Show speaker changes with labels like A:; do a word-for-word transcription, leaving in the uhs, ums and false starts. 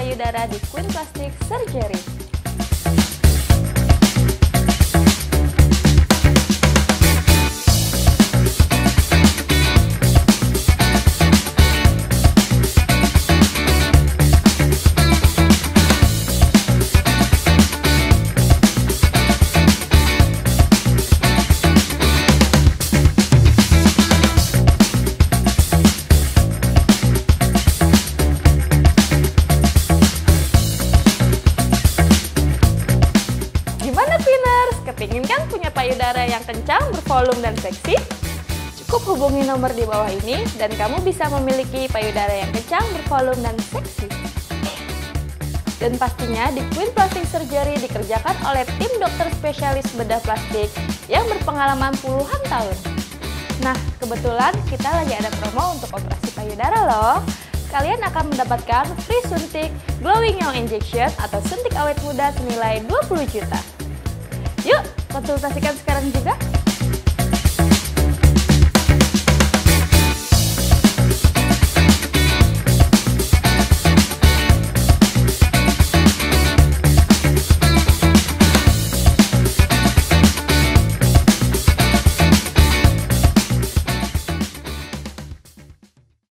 A: payudara di Queen Plastic Surgery. Kepingin kan punya payudara yang kencang, bervolume, dan seksi? Cukup hubungi nomor di bawah ini dan kamu bisa memiliki payudara yang kencang, bervolume, dan seksi. Dan pastinya di Queen Plastic Surgery dikerjakan oleh tim dokter spesialis bedah plastik yang berpengalaman puluhan tahun. Nah, kebetulan kita lagi ada promo untuk operasi payudara loh. Kalian akan mendapatkan free suntik Glowing Young Injection atau suntik awet muda senilai dua puluh juta. Yuk, konsultasikan sekarang juga.